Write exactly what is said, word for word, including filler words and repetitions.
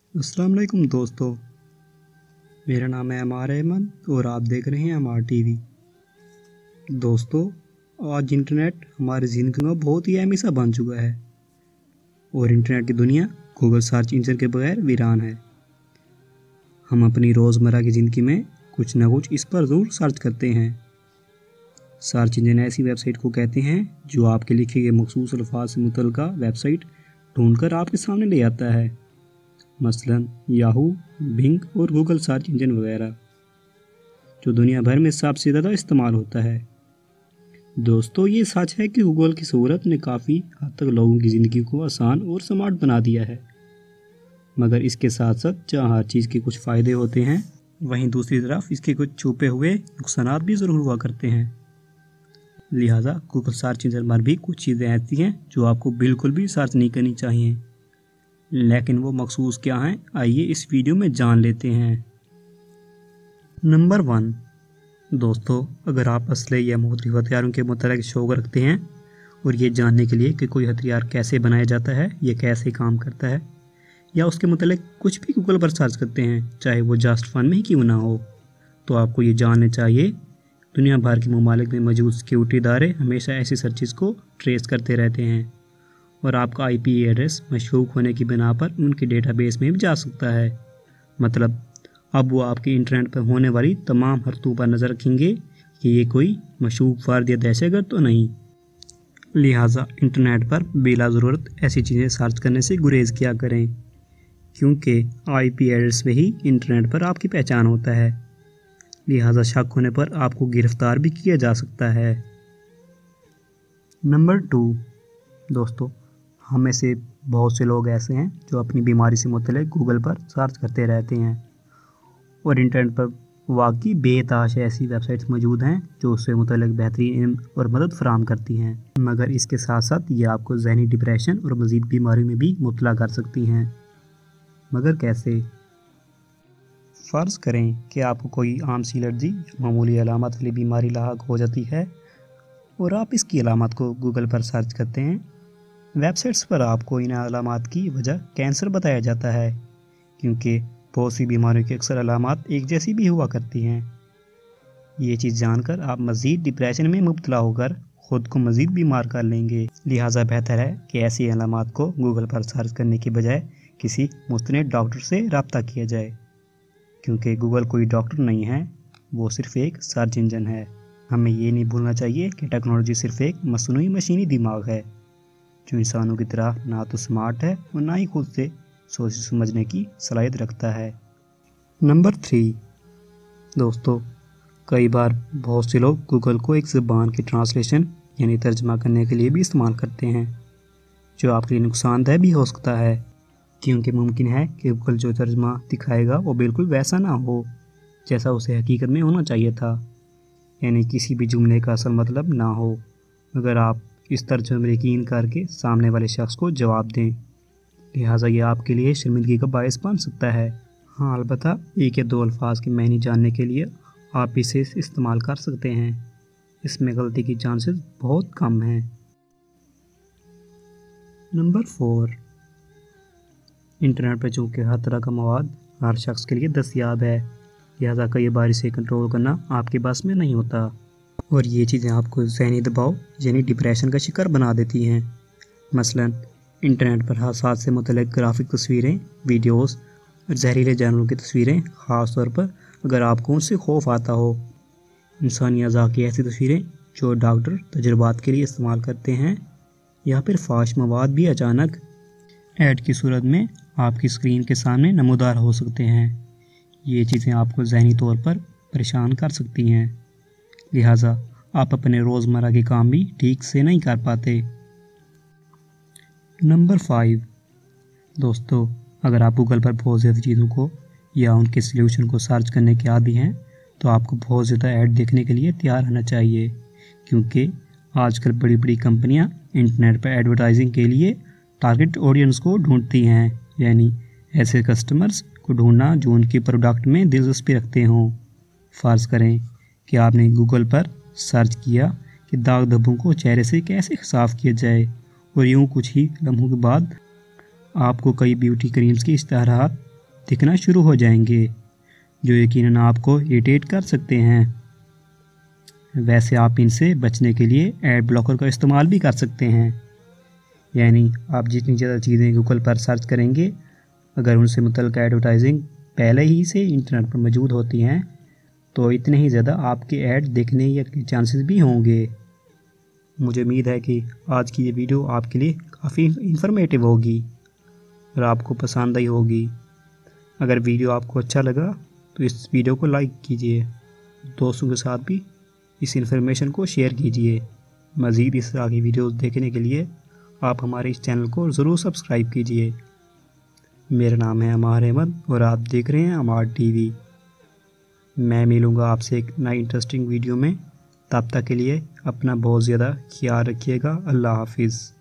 अस्सलाम वालेकुम दोस्तों, मेरा नाम है अम्मार अहमद और आप देख रहे हैं अम्मार टीवी। दोस्तों, आज इंटरनेट हमारी ज़िंदगी का बहुत ही अहम हिस्सा बन चुका है और इंटरनेट की दुनिया गूगल सर्च इंजन के बगैर वीरान है। हम अपनी रोज़मर्रा की ज़िंदगी में कुछ ना कुछ इस पर ज़रूर सर्च करते हैं। सर्च इंजन ऐसी वेबसाइट को कहते हैं जो आपके लिखे गए मखसूस अल्फाज से मुतल्लिका वेबसाइट ढूंढकर आपके सामने ले आता है, मसलन याहू, बिंग और गूगल सर्च इंजन वगैरह, जो दुनिया भर में सबसे ज़्यादा इस्तेमाल होता है। दोस्तों, ये सच है कि गूगल की सहूलत ने काफ़ी हद तक लोगों की ज़िंदगी को आसान और स्मार्ट बना दिया है, मगर इसके साथ साथ जहाँ हर चीज़ के कुछ फ़ायदे होते हैं, वहीं दूसरी तरफ इसके कुछ छुपे हुए नुकसानात भी ज़रूर हुआ करते हैं। लिहाजा गूगल सर्च इंजन पर भी कुछ चीज़ें ऐसी हैं जो आपको बिल्कुल भी सर्च नहीं करनी चाहिए, लेकिन वो मखसूस क्या हैं, आइए इस वीडियो में जान लेते हैं। नंबर वन, दोस्तों, अगर आप असले या मुख्तलिफ हथियारों के मुतल्लिक़ शौक़ रखते हैं और ये जानने के लिए कि कोई हथियार कैसे बनाया जाता है, ये कैसे काम करता है, या उसके मुतल्लिक़ कुछ भी गूगल पर सर्च करते हैं, चाहे वो जस्ट फन में ही क्यों ना हो, तो आपको ये जानना चाहिए दुनिया भर के ममालिक में मौजूद सिक्योरिटी इदारे हमेशा ऐसी सर्चिज़ को ट्रेस करते रहते हैं और आपका आईपी एड्रेस मशकूक होने की बिना पर उनके डेटाबेस में भी जा सकता है। मतलब अब वो आपके इंटरनेट पर होने वाली तमाम हरकतों पर नज़र रखेंगे कि ये कोई मशकूक फर्द या दहशतगर्द तो नहीं। लिहाजा इंटरनेट पर बिला ज़रूरत ऐसी चीज़ें सर्च करने से गुरेज किया करें, क्योंकि आईपी एड्रेस में ही इंटरनेट पर आपकी पहचान होता है। लिहाजा शक होने पर आपको गिरफ्तार भी किया जा सकता है। नंबर टू, दोस्तों, हम में से बहुत से लोग ऐसे हैं जो अपनी बीमारी से मुतल्लिक़ गूगल पर सर्च करते रहते हैं और इंटरनेट पर वाकई बेताश ऐसी वेबसाइट्स मौजूद हैं जो उससे मुतल्लिक़ बेहतरीन इल्म और मदद फराहम करती हैं, मगर इसके साथ साथ ये आपको ज़हनी डिप्रेशन और मज़ीद बीमारी में भी मुब्तला कर सकती हैं। मगर कैसे? फ़र्ज़ करें कि आपको कोई आम सी एलर्जी या मामूली अलामत वाली बीमारी लाहक हो जाती है और आप इसकी अलामत को गूगल पर सर्च करते हैं। वेबसाइट्स पर आपको इन अलामात की वजह कैंसर बताया जाता है, क्योंकि बहुत सी बीमारियों की अक्सर अलामात एक जैसी भी हुआ करती हैं। ये चीज़ जानकर आप मज़ीद डिप्रेशन में मुब्तला होकर ख़ुद को मज़ीद बीमार कर लेंगे। लिहाजा बेहतर है कि ऐसी अलामात को गूगल पर सर्च करने की बजाय किसी मुस्तनिद डॉक्टर से रब्ता किया जाए, क्योंकि गूगल कोई डॉक्टर नहीं है, वो सिर्फ़ एक सर्च इंजन है। हमें ये नहीं भूलना चाहिए कि टेक्नोलॉजी सिर्फ़ एक मसनूई मशीनी दिमाग है जो इंसानों की तरह ना तो स्मार्ट है और ना ही खुद से सोच समझने की सलाहियत रखता है। नंबर थ्री, दोस्तों, कई बार बहुत से लोग गूगल को एक ज़बान की ट्रांसलेशन यानी तर्जमा करने के लिए भी इस्तेमाल करते हैं, जो आपके लिए नुकसानदेह भी हो सकता है, क्योंकि मुमकिन है कि गूगल जो तर्जमा दिखाएगा वो बिल्कुल वैसा ना हो जैसा उसे हकीकत में होना चाहिए था, यानी किसी भी जुमले का असल मतलब ना हो, मगर आप इस तर्जुमे में यकीन करके सामने वाले शख्स को जवाब दें। लिहाजा ये आपके लिए शर्मिंदगी का बायस बन सकता है। हाँ, अलबत्ता एक या दो अल्फाज की मायने जानने के लिए आप इसे इस्तेमाल कर सकते हैं, इसमें गलती की चांसेस बहुत कम हैं। नंबर फोर, इंटरनेट पर चूँकि हर तरह का मवाद हर शख्स के लिए दस्तयाब है, लिहाजा कई बार इसे कंट्रोल करना आपके बस में नहीं होता और ये चीज़ें आपको ज़हनी दबाव यानी डिप्रेशन का शिकार बना देती हैं। मसलन इंटरनेट पर हादसात से मुतल्लिक़ ग्राफिक तस्वीरें, वीडियोस और जहरीले जानवरों की तस्वीरें, ख़ास तौर पर अगर आपको उनसे खौफ आता हो। इंसानी अज़ा की ऐसी तस्वीरें जो डॉक्टर तजुर्बात के लिए इस्तेमाल करते हैं, या फिर फाश मवाद भी अचानक ऐड की सूरत में आपकी स्क्रीन के सामने नमूदार हो सकते हैं। ये चीज़ें आपको ज़हनी तौर पर परेशान कर सकती हैं, लिहाजा आप अपने रोज़मर्रा के काम भी ठीक से नहीं कर पाते। नंबर फाइव, दोस्तों, अगर आप गूगल पर बहुत ज़्यादा चीज़ों को या उनके सल्यूशन को सर्च करने के आदी हैं, तो आपको बहुत ज़्यादा ऐड देखने के लिए तैयार रहना चाहिए, क्योंकि आजकल बड़ी बड़ी कंपनियां इंटरनेट पर एडवर्टाइजिंग के लिए टारगेट ऑडियंस को ढूंढती हैं, यानी ऐसे कस्टमर्स को ढूंढना जो उनके प्रोडक्ट में दिलचस्पी रखते हों। फ़र्ज़ करें कि आपने गूगल पर सर्च किया कि दाग धब्बों को चेहरे से कैसे साफ़ किया जाए, और यूँ कुछ ही लम्हों के बाद आपको कई ब्यूटी क्रीम्स की इश्तहारात दिखना शुरू हो जाएंगे, जो यकीनन आपको इरिटेट कर सकते हैं। वैसे आप इनसे बचने के लिए एड ब्लॉकर का इस्तेमाल भी कर सकते हैं। यानी आप जितनी ज़्यादा चीज़ें गूगल पर सर्च करेंगे, अगर उनसे मुतल्लिक़ एडवर्टाइजिंग पहले ही से इंटरनेट पर मौजूद होती हैं तो इतने ही ज़्यादा आपके ऐड देखने के चांसेस भी होंगे। मुझे उम्मीद है कि आज की ये वीडियो आपके लिए काफ़ी इंफॉर्मेटिव होगी और आपको पसंद आई होगी। अगर वीडियो आपको अच्छा लगा तो इस वीडियो को लाइक कीजिए, दोस्तों के साथ भी इस इंफॉर्मेशन को शेयर कीजिए। मज़ीद इस तरह की वीडियोस देखने के लिए आप हमारे इस चैनल को ज़रूर सब्सक्राइब कीजिए। मेरा नाम है अम्मार अहमद और आप देख रहे हैं अम्मार टीवी। मैं मिलूँगा आपसे एक नई इंटरेस्टिंग वीडियो में। तब तक के लिए अपना बहुत ज़्यादा ख्याल रखिएगा। अल्लाह हाफिज़।